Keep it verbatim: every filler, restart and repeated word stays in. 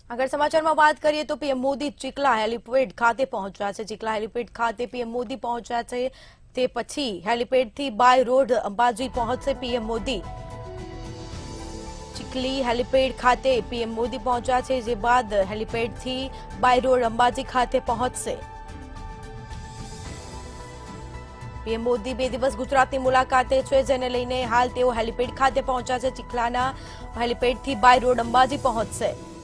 આગળ સમાચારમાં વાત કરીએ તો પીએમ મોદી ચીખલા હેલીપેડ ખાતે પહોંચ્યા છે। ચીખલા હેલીપેડ ખાતે પીએમ મોદી પહોંચ્યા છે તે પછી હેલીપેડથી બાય રોડ અંબાજી પહોંચશે પીએમ મોદી। ચીખલી હેલીપેડ ખાતે પીએમ મોદી પહોંચ્યા છે, જે બાદ હેલીપેડથી બાય રોડ અંબાજી ખાતે પહોંચશે। પીએમ મોદી બે દિવસ ગુજરાતની મુલાકાતે છે, જેને લઈને હાલ તેઓ હેલીપેડ ખાતે પહોંચ્યા છે। ચીખલાના હેલીપેડથી બાય રોડ અંબાજી પહોંચશે।